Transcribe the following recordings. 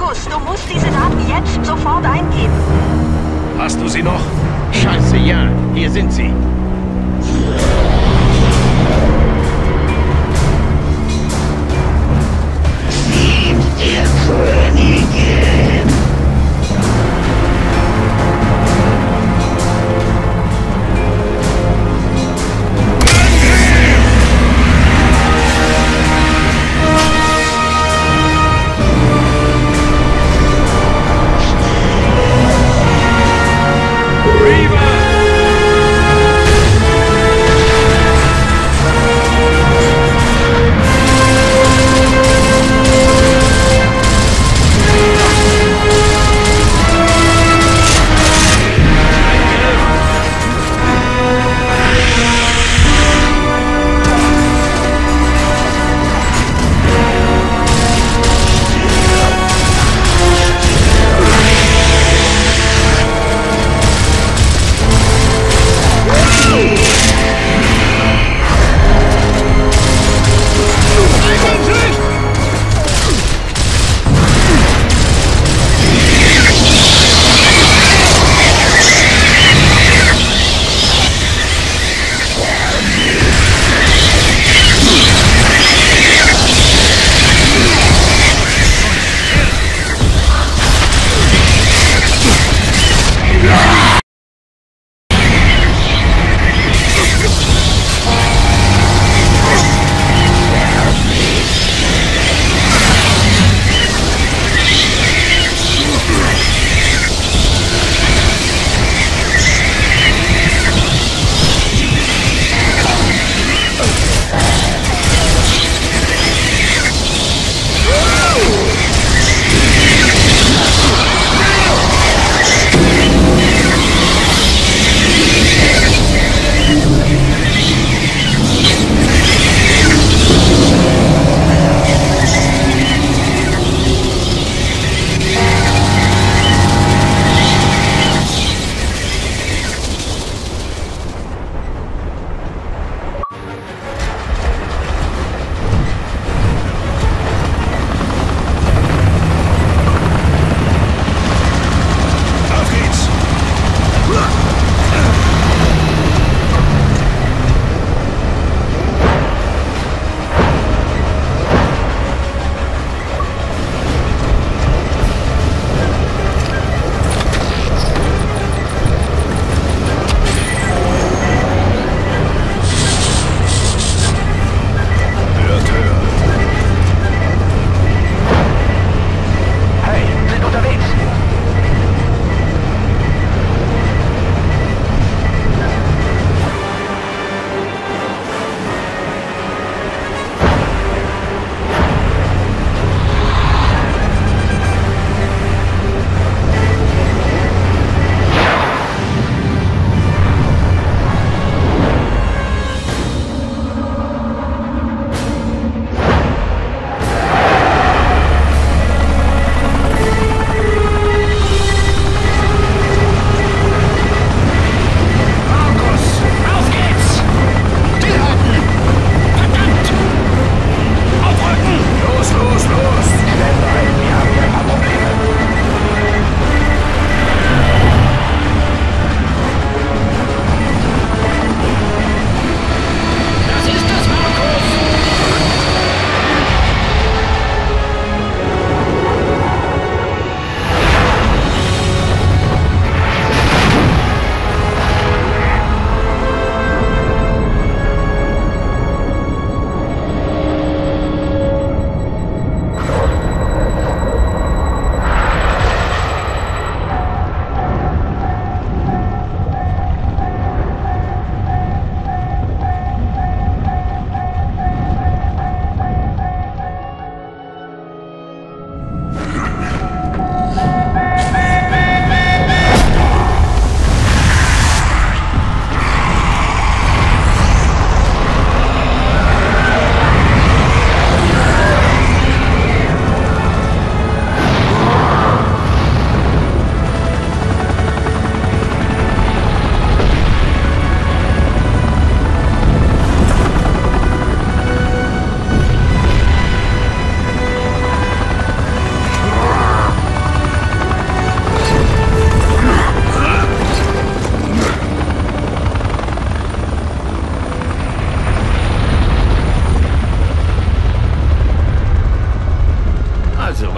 los! Du musst diese Daten jetzt sofort eingeben. Hast du sie noch? Scheiße, ja. Hier sind sie. Der Königin. Reaver!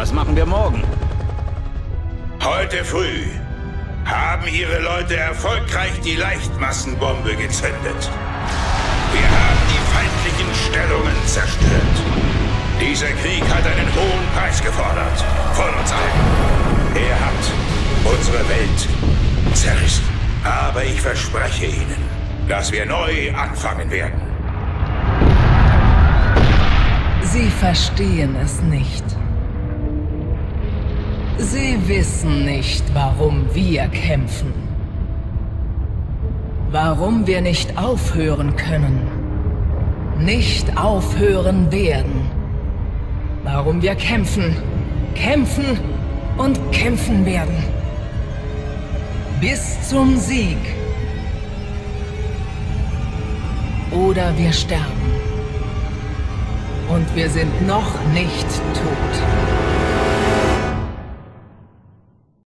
Was machen wir morgen? Heute früh haben Ihre Leute erfolgreich die Leichtmassenbombe gezündet. Wir haben die feindlichen Stellungen zerstört. Dieser Krieg hat einen hohen Preis gefordert. Von uns allen. Er hat unsere Welt zerrissen. Aber ich verspreche Ihnen, dass wir neu anfangen werden. Sie verstehen es nicht. Sie wissen nicht, warum wir kämpfen. Warum wir nicht aufhören können. Nicht aufhören werden. Warum wir kämpfen, kämpfen und kämpfen werden. Bis zum Sieg. Oder wir sterben. Und wir sind noch nicht tot.